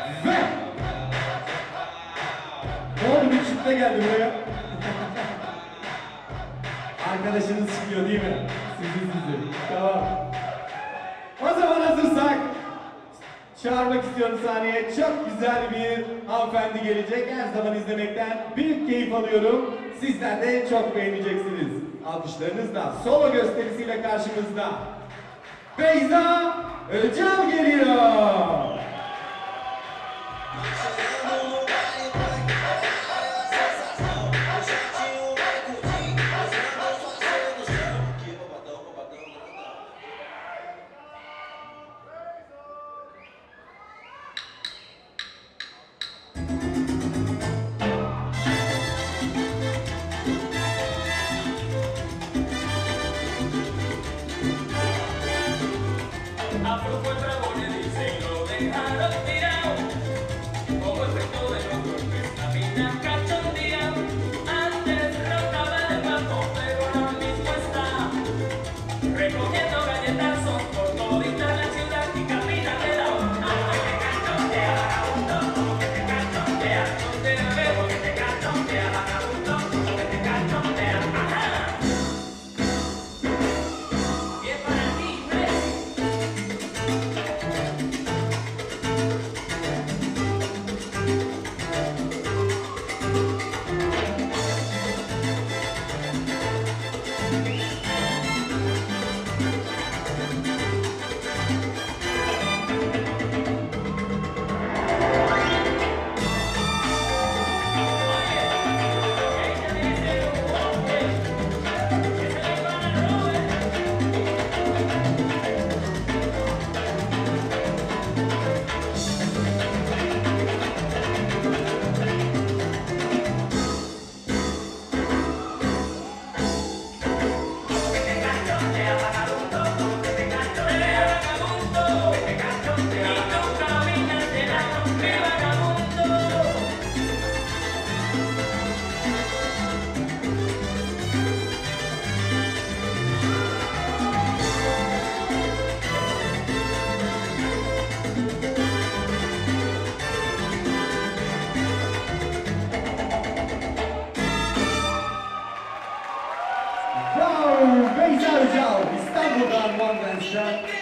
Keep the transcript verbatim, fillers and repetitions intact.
Ve ne oldu, bir kitle geldi buraya. Arkadaşınız çıkıyor değil mi? Sizi sizi. Tamam. O zaman hazırsak çağırmak istiyorum sahneye. Çok güzel bir hanımefendi gelecek. Her zaman izlemekten büyük keyif alıyorum. Sizler de çok beğeneceksiniz. Alkışlarınızla solo gösterisiyle karşımızda Beyza Öcal geliyor. Aflojo el dragón y dice y lo dejaron tirado. Como efecto de los golpes, la mina cachondía. Antes rotaba de papo, pero ahora mismo está recogiendo galletazos por todita la ciudad y camina de lado. Aunque te cachondea, vagabundo, como que te cachondea. Donde la veo que te cachondea, vagabundo, como que te cachondea. Ajá. Y es para ti, Messi. Wow, Beyza Öcal İstanbul'dan One Dance Track.